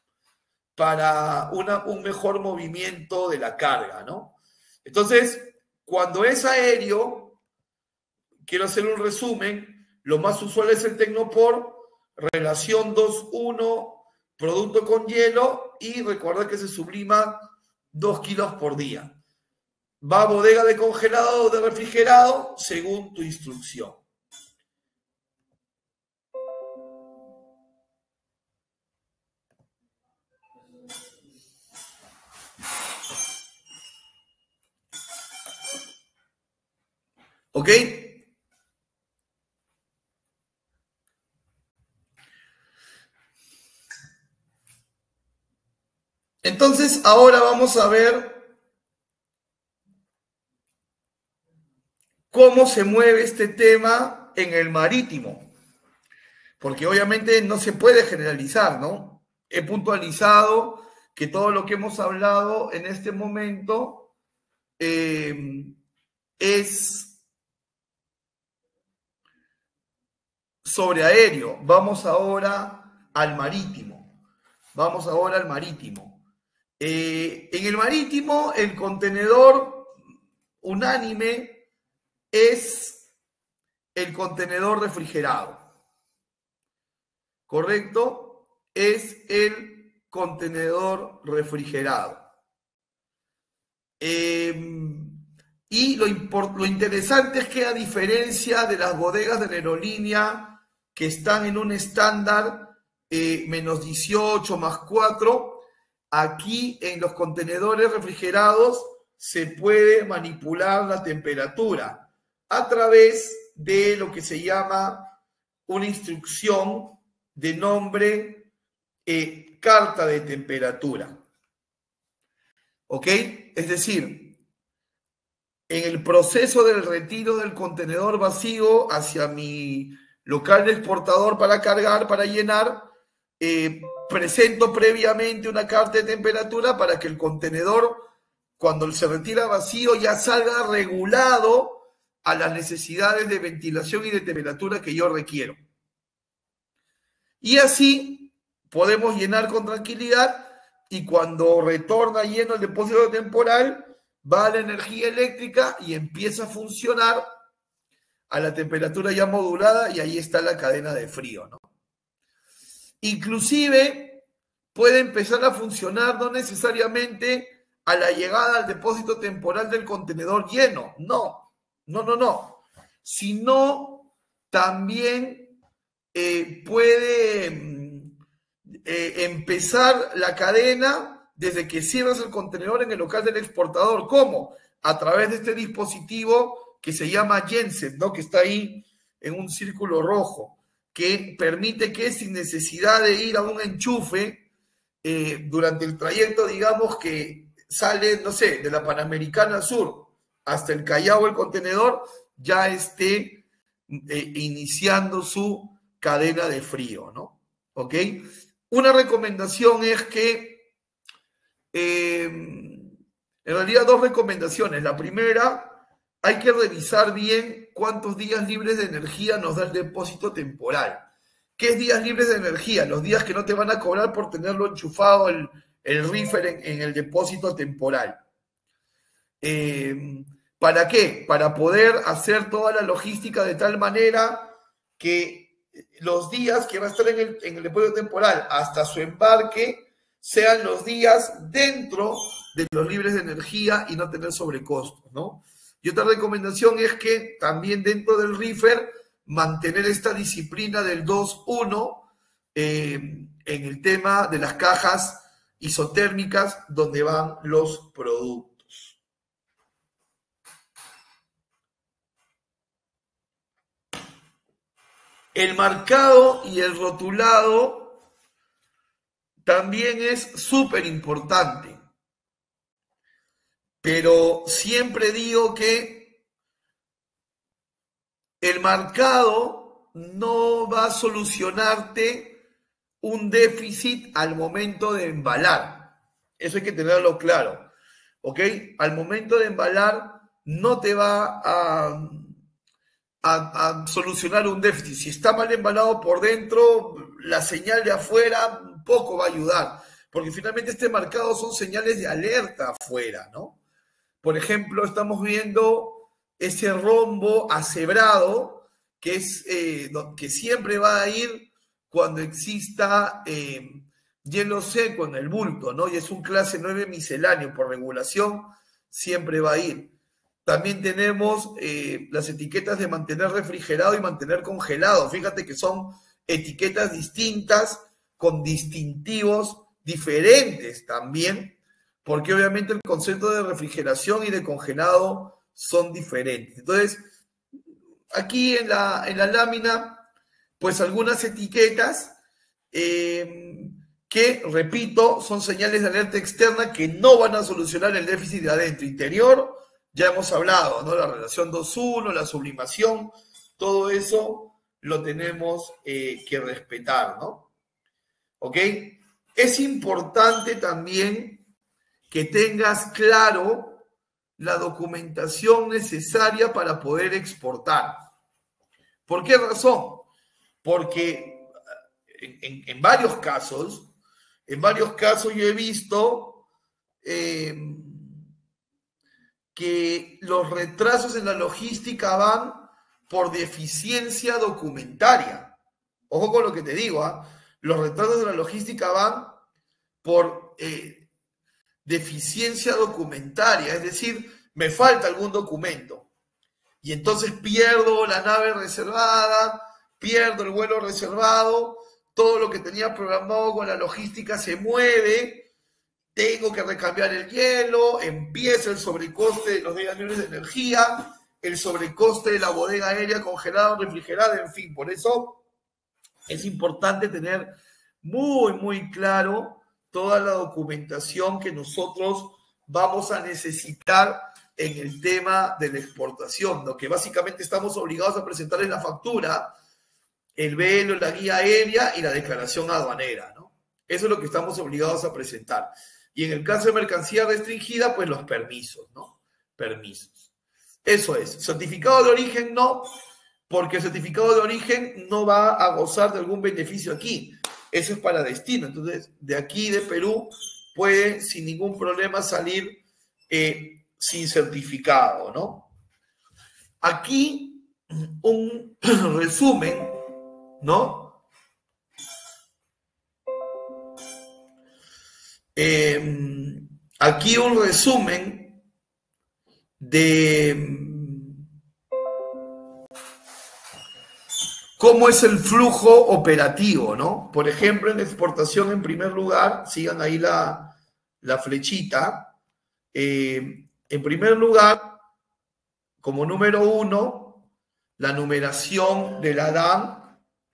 para una, un mejor movimiento de la carga, ¿no? Entonces, cuando es aéreo, quiero hacer un resumen, lo más usual es el Tecnopor, relación dos uno, producto con hielo, y recuerda que se sublima dos kilos por día. Va a bodega de congelado o de refrigerado según tu instrucción. ¿Ok? Entonces, ahora vamos a ver cómo se mueve este tema en el marítimo. Porque obviamente no se puede generalizar, ¿no? He puntualizado que todo lo que hemos hablado en este momento eh, es sobre aéreo. Vamos ahora al marítimo. Vamos ahora al marítimo. Eh, en el marítimo, el contenedor unánime es el contenedor refrigerado. ¿Correcto? Es el contenedor refrigerado. Eh, y lo, import, lo interesante es que, a diferencia de las bodegas de la aerolínea que están en un estándar eh, menos dieciocho más cuatro, aquí en los contenedores refrigerados se puede manipular la temperatura a través de lo que se llama una instrucción de nombre eh, carta de temperatura. ¿Ok? Es decir, en el proceso del retiro del contenedor vacío hacia mi local de exportador para cargar, para llenar, eh, presento previamente una carta de temperatura para que el contenedor, cuando se retira vacío, ya salga regulado a las necesidades de ventilación y de temperatura que yo requiero. Y así podemos llenar con tranquilidad y cuando retorna lleno el depósito temporal, va la energía eléctrica y empieza a funcionar a la temperatura ya modulada y ahí está la cadena de frío, ¿no? Inclusive puede empezar a funcionar no necesariamente a la llegada al depósito temporal del contenedor lleno, no, no, no, no, sino también eh, puede eh, empezar la cadena desde que cierras el contenedor en el local del exportador. ¿Cómo? A través de este dispositivo que se llama Genset, ¿no? Que está ahí en un círculo rojo, que permite que sin necesidad de ir a un enchufe, eh, durante el trayecto, digamos que sale, no sé, de la Panamericana Sur hasta el Callao el contenedor, ya esté eh, iniciando su cadena de frío, ¿no? ¿Ok? Una recomendación es que, eh, en realidad dos recomendaciones. La primera, hay que revisar bien cuántos días libres de energía nos da el depósito temporal. ¿Qué es días libres de energía? Los días que no te van a cobrar por tenerlo enchufado el, el reefer en, en el depósito temporal. Eh, ¿Para qué? Para poder hacer toda la logística de tal manera que los días que va a estar en el, en el depósito temporal hasta su embarque sean los días dentro de los libres de energía y no tener sobrecostos, ¿no? Y otra recomendación es que también dentro del reefer mantener esta disciplina del dos uno eh, en el tema de las cajas isotérmicas donde van los productos. El marcado y el rotulado también es súper importante, pero siempre digo que el marcado no va a solucionarte un déficit al momento de embalar. Eso hay que tenerlo claro, ¿ok? Al momento de embalar no te va a, a, a solucionar un déficit. Si está mal embalado por dentro, la señal de afuera poco va a ayudar, porque finalmente este marcado son señales de alerta afuera, ¿no? Por ejemplo, estamos viendo ese rombo acebrado que, es, eh, que siempre va a ir cuando exista eh, hielo seco en el bulto, ¿no? Y es un clase nueve misceláneo, por regulación siempre va a ir. También tenemos eh, las etiquetas de mantener refrigerado y mantener congelado. Fíjate que son etiquetas distintas con distintivos diferentes también, porque obviamente el concepto de refrigeración y de congelado son diferentes. Entonces, aquí en la, en la lámina, pues algunas etiquetas eh, que, repito, son señales de alerta externa que no van a solucionar el déficit de adentro. Interior, ya hemos hablado, ¿no? La relación dos uno, la sublimación, todo eso lo tenemos eh, que respetar, ¿no? ¿Ok? Es importante también que tengas claro la documentación necesaria para poder exportar. ¿Por qué razón? Porque en, en varios casos, en varios casos yo he visto eh, que los retrasos en la logística van por deficiencia documentaria. Ojo con lo que te digo, ¿eh? Los retrasos de la logística van por eh, deficiencia documentaria, es decir, me falta algún documento y entonces pierdo la nave reservada, pierdo el vuelo reservado, todo lo que tenía programado con la logística se mueve tengo que recambiar el hielo, empieza el sobrecoste de los medios de energía, el sobrecoste de la bodega aérea congelada, refrigerada, en fin. Por eso es importante tener muy, muy claro toda la documentación que nosotros vamos a necesitar en el tema de la exportación, lo que básicamente estamos obligados a presentar en la factura, el velo, la guía aérea y la declaración aduanera, ¿no? Eso es lo que estamos obligados a presentar. Y en el caso de mercancía restringida, pues los permisos, ¿no? Permisos. Eso es. Certificado de origen no, porque el certificado de origen no va a gozar de algún beneficio aquí. Eso es para destino. Entonces, de aquí, de Perú, puede sin ningún problema salir eh, sin certificado, ¿no? Aquí, un resumen, ¿no? Eh, aquí un resumen de cómo es el flujo operativo, ¿no? Por ejemplo, en exportación, en primer lugar, sigan ahí la, la flechita. Eh, en primer lugar, como número uno, la numeración de la D A N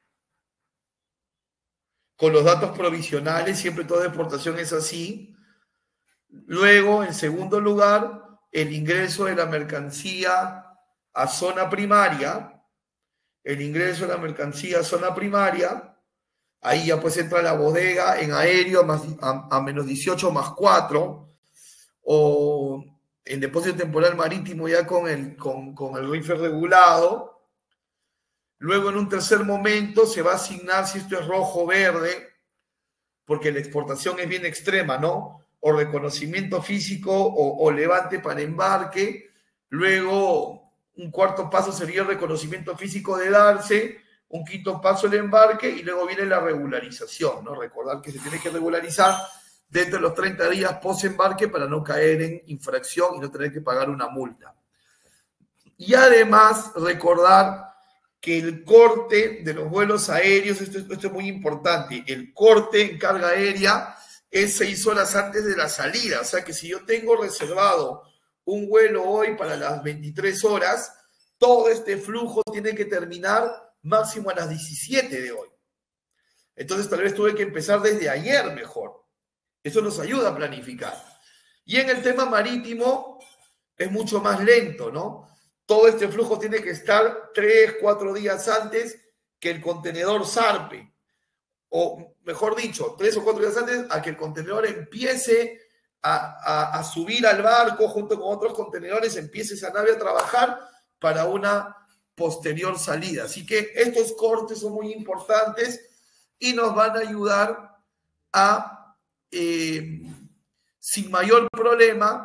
con los datos provisionales, siempre toda exportación es así. Luego, en segundo lugar, el ingreso de la mercancía a zona primaria, el ingreso de la mercancía a zona primaria, ahí ya pues entra la bodega en aéreo más, a, a menos dieciocho más cuatro, o en depósito temporal marítimo ya con el, con, con el R I F regulado. Luego, en un tercer momento, se va a asignar si esto es rojo o verde, porque la exportación es bien extrema, ¿no? O reconocimiento físico o, o levante para embarque. Luego, un cuarto paso sería el reconocimiento físico de darse, un quinto paso el embarque y luego viene la regularización, ¿no? Recordar que se tiene que regularizar dentro de los treinta días post-embarque para no caer en infracción y no tener que pagar una multa. Y además, recordar que el corte de los vuelos aéreos, esto, esto es muy importante, el corte en carga aérea es seis horas antes de la salida, o sea que si yo tengo reservado un vuelo hoy para las veintitrés horas, todo este flujo tiene que terminar máximo a las diecisiete de hoy. Entonces tal vez tuve que empezar desde ayer mejor. Eso nos ayuda a planificar. Y en el tema marítimo es mucho más lento, ¿no? Todo este flujo tiene que estar tres, cuatro días antes que el contenedor zarpe. O mejor dicho, tres o cuatro días antes a que el contenedor empiece a, a, a subir al barco junto con otros contenedores, empiece esa nave a trabajar para una posterior salida. Así que estos cortes son muy importantes y nos van a ayudar a, eh, sin mayor problema,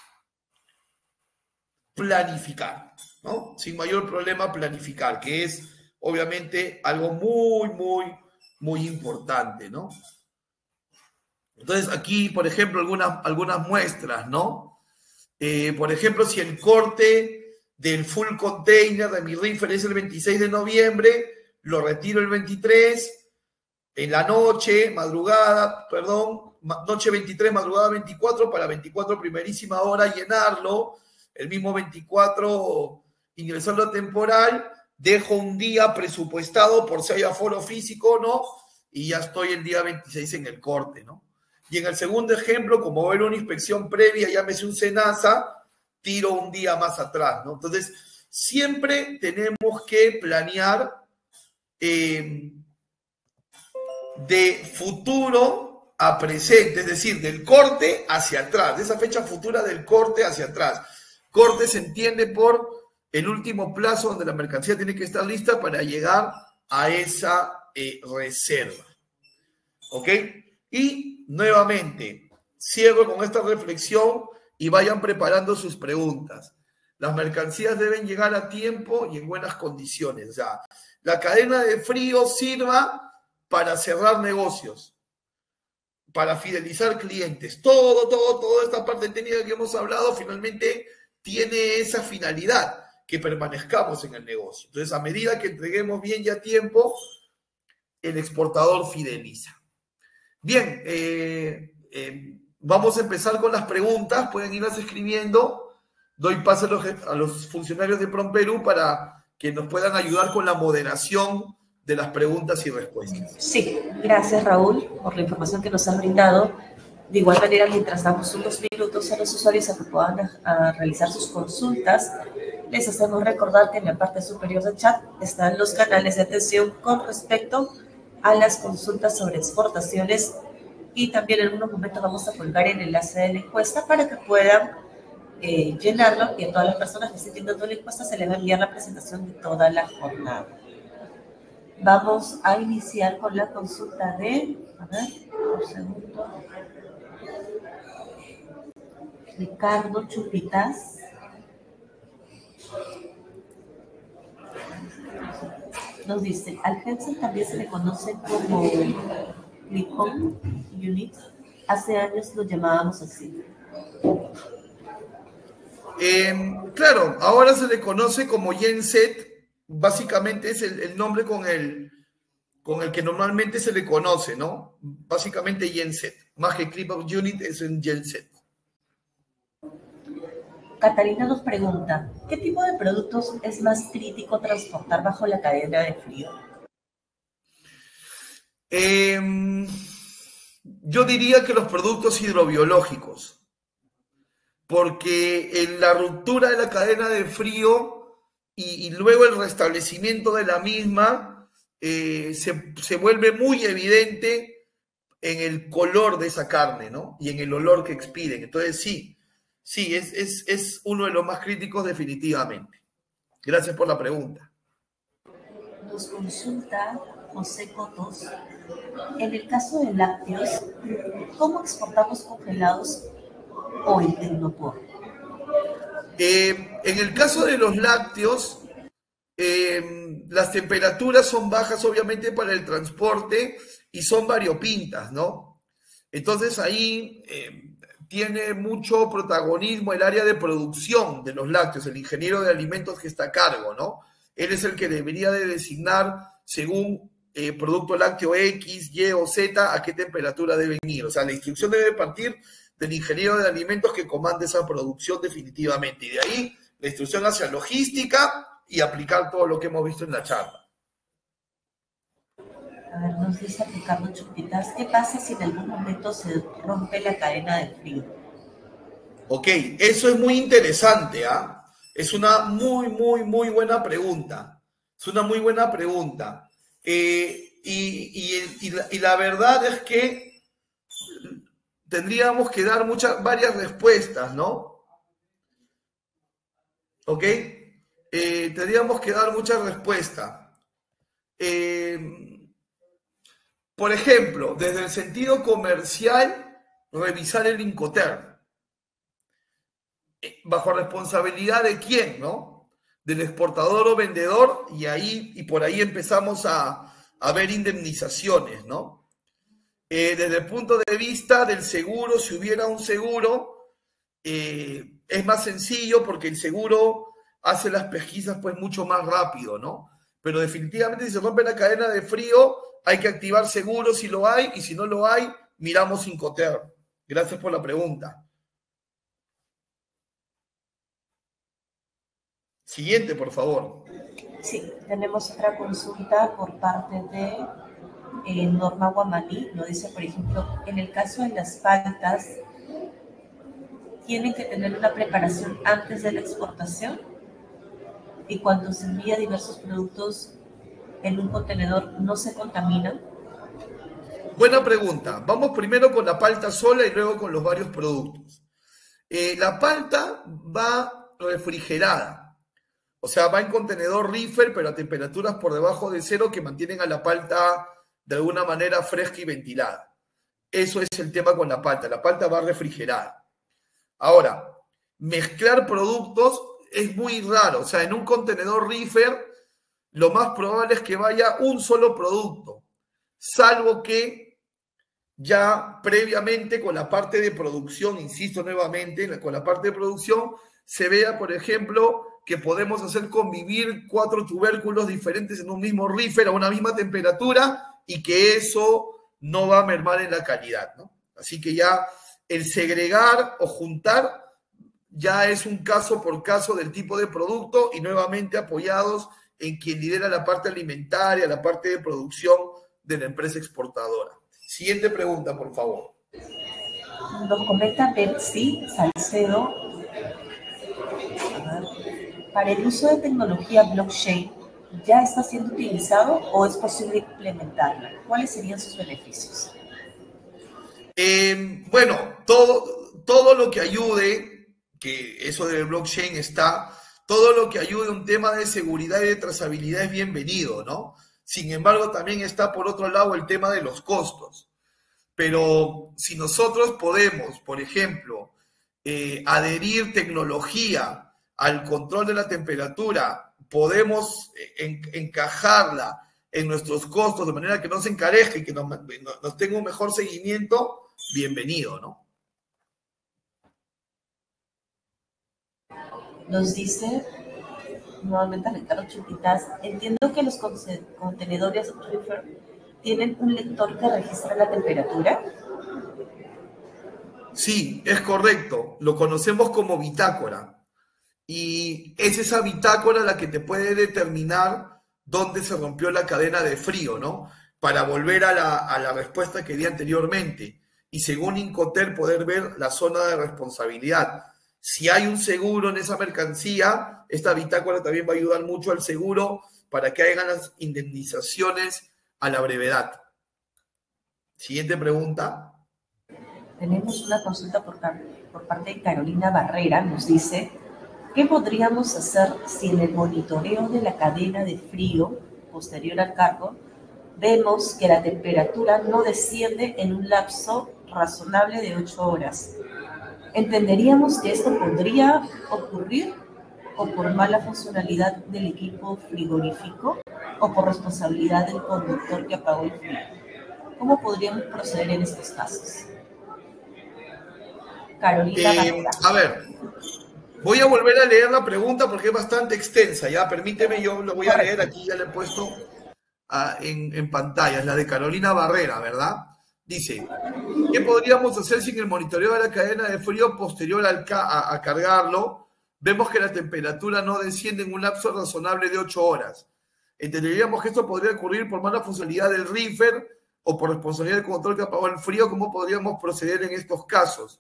planificar, ¿no? Sin mayor problema planificar, que es obviamente algo muy, muy, muy importante, ¿no? Entonces aquí, por ejemplo, algunas, algunas muestras, ¿no? Eh, por ejemplo, si el corte del full container de mi reefer es el veintiséis de noviembre, lo retiro el veintitrés, en la noche, madrugada, perdón, noche veintitrés, madrugada veinticuatro, para veinticuatro primerísima hora llenarlo, el mismo veinticuatro ingresarlo a temporal, dejo un día presupuestado por si hay aforo físico o no, y ya estoy el día veintiséis en el corte, ¿no? Y en el segundo ejemplo, como va a haber una inspección previa, llámese un SENASA, tiro un día más atrás, ¿no? Entonces, siempre tenemos que planear eh, de futuro a presente, es decir, del corte hacia atrás, de esa fecha futura del corte hacia atrás. Corte se entiende por el último plazo donde la mercancía tiene que estar lista para llegar a esa eh, reserva. ¿Ok? Y nuevamente, cierro con esta reflexión y vayan preparando sus preguntas. Las mercancías deben llegar a tiempo y en buenas condiciones. O sea, la cadena de frío sirva para cerrar negocios, para fidelizar clientes. Todo, todo, toda esta parte técnica que hemos hablado finalmente tiene esa finalidad, que permanezcamos en el negocio. Entonces, a medida que entreguemos bien y a tiempo, el exportador fideliza. Bien, eh, eh, vamos a empezar con las preguntas, pueden irlas escribiendo. Doy paso a los, a los funcionarios de PROMPERÚ para que nos puedan ayudar con la moderación de las preguntas y respuestas. Sí, gracias Raúl por la información que nos has brindado. De igual manera, mientras damos unos minutos a los usuarios a que puedan a, a realizar sus consultas, les hacemos recordar que en la parte superior del chat están los canales de atención con respecto a las consultas sobre exportaciones, y también en unos momentos vamos a colgar el enlace de la encuesta para que puedan eh, llenarlo, y a todas las personas que estén llenando la encuesta se les va a enviar la presentación de toda la jornada. Vamos a iniciar con la consulta de, a ver, un segundo, Ricardo Chupitas. Nos dice, al Gensen también se le conoce como Click-On Unit. Hace años lo llamábamos así. Eh, claro, ahora se le conoce como Genset. Básicamente es el, el nombre con el, con el que normalmente se le conoce, ¿no? Básicamente Genset. Más que Click-On Unit es un Genset. Catalina nos pregunta, ¿qué tipo de productos es más crítico transportar bajo la cadena de frío? Eh, yo diría que los productos hidrobiológicos, porque en la ruptura de la cadena de frío y, y luego el restablecimiento de la misma eh, se, se vuelve muy evidente en el color de esa carne, ¿no? Y en el olor que expiden. Entonces sí, sí, es, es, es uno de los más críticos definitivamente. Gracias por la pregunta. Nos consulta José Cotos, en el caso de lácteos, ¿cómo exportamos congelados o en Tecnopor? Eh, en el caso de los lácteos, eh, las temperaturas son bajas obviamente para el transporte y son variopintas, ¿no? Entonces ahí eh, tiene mucho protagonismo el área de producción de los lácteos, el ingeniero de alimentos que está a cargo, ¿no? Él es el que debería de designar según eh, producto lácteo X, Y o Z a qué temperatura deben ir. O sea, la instrucción debe partir del ingeniero de alimentos que comanda esa producción definitivamente. Y de ahí la instrucción hacia logística y aplicar todo lo que hemos visto en la charla. A ver, nos dice Ricardo Chupitas, ¿qué pasa si en algún momento se rompe la cadena del frío? Ok, eso es muy interesante, ¿ah? ¿eh? Es una muy, muy, muy buena pregunta. Es una muy buena pregunta. Eh, y, y, y, la, y la verdad es que tendríamos que dar muchas, varias respuestas, ¿no? ¿Ok? Eh, tendríamos que dar muchas respuestas. Eh, por ejemplo, desde el sentido comercial, revisar el Incoterm. ¿Bajo responsabilidad de quién, no? Del exportador o vendedor, y ahí, y por ahí empezamos a, a ver indemnizaciones, ¿no? Eh, desde el punto de vista del seguro, si hubiera un seguro, eh, es más sencillo porque el seguro hace las pesquisas pues mucho más rápido, ¿no? Pero definitivamente si se rompe la cadena de frío, hay que activar seguro si lo hay, y si no lo hay, miramos Incoterm. Gracias por la pregunta. Siguiente, por favor. Sí, tenemos otra consulta por parte de eh, Norma Guamaní. Nos dice, por ejemplo, en el caso de las paltas, ¿tienen que tener una preparación antes de la exportación? Y cuando se envía diversos productos en un contenedor, ¿no se contaminan? Buena pregunta. Vamos primero con la palta sola y luego con los varios productos. Eh, la palta va refrigerada. O sea, va en contenedor reefer, pero a temperaturas por debajo de cero que mantienen a la palta de alguna manera fresca y ventilada. Eso es el tema con la palta. La palta va refrigerada. Ahora, mezclar productos es muy raro. O sea, en un contenedor reefer, lo más probable es que vaya un solo producto, salvo que ya previamente con la parte de producción, insisto nuevamente, con la parte de producción, se vea, por ejemplo, que podemos hacer convivir cuatro tubérculos diferentes en un mismo reefer a una misma temperatura y que eso no va a mermar en la calidad, ¿no? Así que ya El segregar o juntar ya es un caso por caso del tipo de producto y nuevamente apoyados en quien lidera la parte alimentaria, la parte de producción de la empresa exportadora. Siguiente pregunta, por favor. Nos comenta Betsy Salcedo. Para el uso de tecnología blockchain, ¿ya está siendo utilizado o es posible implementarla? ¿Cuáles serían sus beneficios? Eh, bueno, todo, todo lo que ayude, que eso del blockchain está, todo lo que ayude a un tema de seguridad y de trazabilidad es bienvenido, ¿no? Sin embargo, también está por otro lado el tema de los costos. Pero si nosotros podemos, por ejemplo, eh, adherir tecnología al control de la temperatura, podemos en, encajarla en nuestros costos de manera que no se encarezca y que nos, nos tenga un mejor seguimiento, bienvenido, ¿no? Nos dice nuevamente Ricardo Chupitas, entiendo que los contenedores reefer tienen un lector que registra la temperatura. Sí, es correcto. Lo conocemos como bitácora. Y es esa bitácora la que te puede determinar dónde se rompió la cadena de frío, ¿no? Para volver a la, a la respuesta que di anteriormente. Y según Incoterm poder ver la zona de responsabilidad. Si hay un seguro en esa mercancía, esta bitácora también va a ayudar mucho al seguro para que hagan las indemnizaciones a la brevedad. Siguiente pregunta. Tenemos una consulta por, por parte de Carolina Barrera. Nos dice, ¿qué podríamos hacer si en el monitoreo de la cadena de frío posterior al cargo vemos que la temperatura no desciende en un lapso razonable de ocho horas? ¿Entenderíamos que esto podría ocurrir o por mala funcionalidad del equipo frigorífico o por responsabilidad del conductor que apagó el frío? ¿Cómo podríamos proceder en estos casos? Carolina eh, A ver, voy a volver a leer la pregunta porque es bastante extensa, ya, permíteme, yo lo voy a leer, aquí ya le he puesto a, en, en pantalla, es la de Carolina Barrera, ¿verdad? Dice, ¿qué podríamos hacer si en el monitoreo de la cadena de frío posterior al ca a, a cargarlo vemos que la temperatura no desciende en un lapso razonable de ocho horas? Entenderíamos que esto podría ocurrir por mala funcionalidad del reefer o por responsabilidad del control que apagó el frío. ¿Cómo podríamos proceder en estos casos?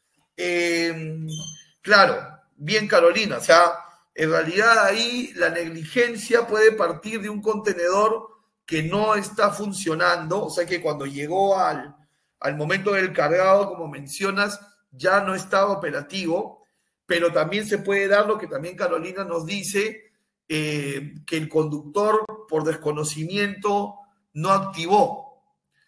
Eh, claro, bien Carolina, o sea, en realidad ahí la negligencia puede partir de un contenedor que no está funcionando, o sea que cuando llegó al, al momento del cargado, como mencionas, ya no estaba operativo, pero también se puede dar lo que también Carolina nos dice, eh, que el conductor por desconocimiento no activó.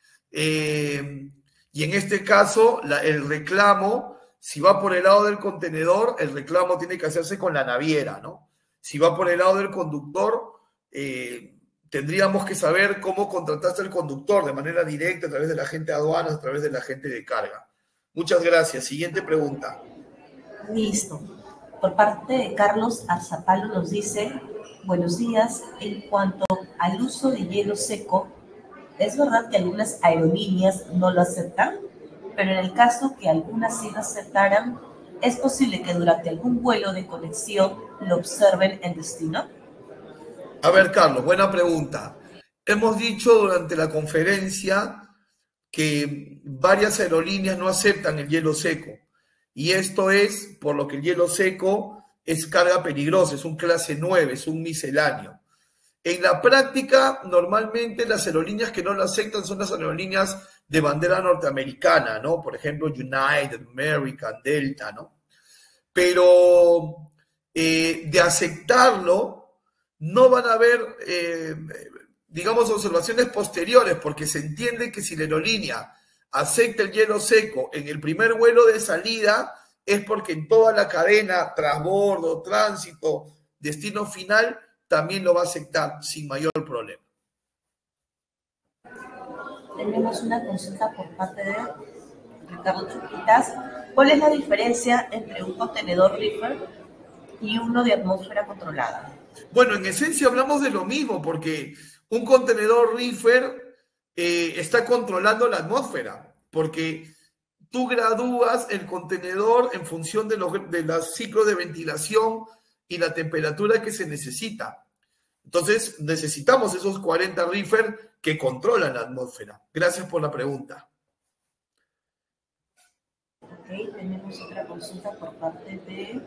Eh, y en este caso, la, el reclamo, si va por el lado del contenedor, el reclamo tiene que hacerse con la naviera, ¿no? Si va por el lado del conductor, eh, tendríamos que saber cómo contrataste al conductor de manera directa a través de la gente de aduanas, a través de la gente de carga. Muchas gracias. Siguiente pregunta. Listo. Por parte de Carlos Arzapalo nos dice, buenos días, en cuanto al uso de hielo seco, ¿es verdad que algunas aerolíneas no lo aceptan? Pero en el caso que algunas sí lo aceptaran, ¿es posible que durante algún vuelo de conexión lo observen en destino? A ver, Carlos, buena pregunta. Hemos dicho durante la conferencia que varias aerolíneas no aceptan el hielo seco. Y esto es por lo que el hielo seco es carga peligrosa, es un clase nueve, es un misceláneo. En la práctica, normalmente las aerolíneas que no lo aceptan son las aerolíneas de bandera norteamericana, ¿no? Por ejemplo, United, American, Delta, ¿no? Pero eh, de aceptarlo, no van a haber, eh, digamos, observaciones posteriores, porque se entiende que si la aerolínea acepta el hielo seco en el primer vuelo de salida, es porque en toda la cadena, transbordo, tránsito, destino final, también lo va a aceptar sin mayor problema. Tenemos una consulta por parte de Ricardo Chupitas. ¿Cuál es la diferencia entre un contenedor reefer y uno de atmósfera controlada? Bueno, en esencia hablamos de lo mismo, porque un contenedor reefer eh, está controlando la atmósfera, porque tú gradúas el contenedor en función de los, de los ciclos de ventilación y la temperatura que se necesita. Entonces, necesitamos esos cuarenta reefers que controlan la atmósfera. Gracias por la pregunta. Ok, tenemos otra consulta por parte de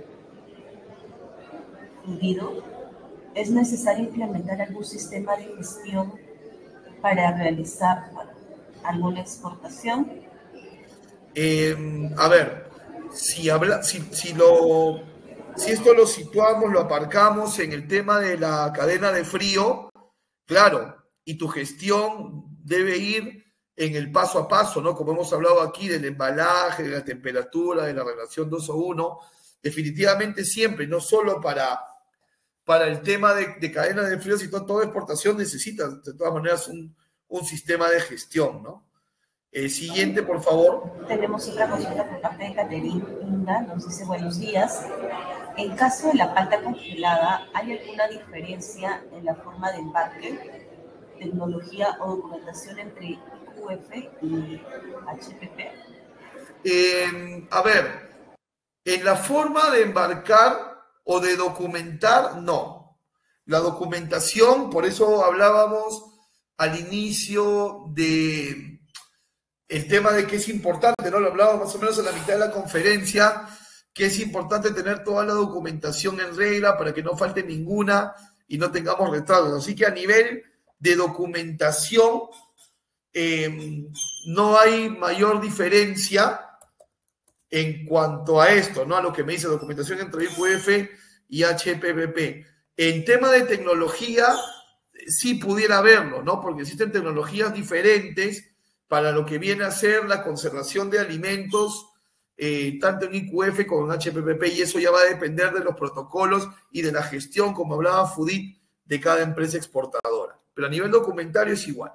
Guido. ¿Es necesario implementar algún sistema de gestión para realizar alguna exportación? Eh, a ver, si, habla, si, si, lo, si esto lo situamos, lo aparcamos en el tema de la cadena de frío, claro, y tu gestión debe ir en el paso a paso, ¿no? Como hemos hablado aquí del embalaje, de la temperatura, de la relación dos a uno, definitivamente siempre, no solo para, para el tema de, de cadena de frío, sino toda exportación necesita de todas maneras un, un sistema de gestión, ¿no? Eh, siguiente, por favor. Tenemos otra consulta por parte de Caterina Inda, nos dice buenos días. En caso de la palta congelada, ¿hay alguna diferencia en la forma de embarque, tecnología o documentación entre I Q F y H P P? Eh, a ver, en la forma de embarcar o de documentar, no. La documentación, por eso hablábamos al inicio de el tema de que es importante, ¿no? Lo hablábamos más o menos a la mitad de la conferencia, que es importante tener toda la documentación en regla para que no falte ninguna y no tengamos retrasos. Así que a nivel de documentación eh, no hay mayor diferencia en cuanto a esto, ¿no? A lo que me dice documentación entre I Q F y H P P P. En tema de tecnología, sí pudiera haberlo, ¿no? Porque existen tecnologías diferentes para lo que viene a ser la conservación de alimentos, eh, tanto en I Q F como en H P P P, y eso ya va a depender de los protocolos y de la gestión, como hablaba Fudit, de cada empresa exportadora. Pero a nivel documentario es igual.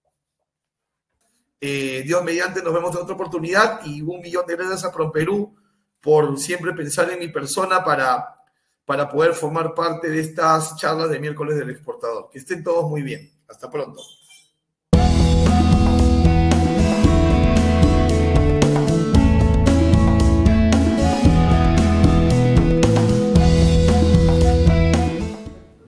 Eh, Dios mediante, nos vemos en otra oportunidad y un millón de gracias a PROMPERÚ por siempre pensar en mi persona para, para poder formar parte de estas charlas de miércoles del exportador. Que estén todos muy bien. Hasta pronto.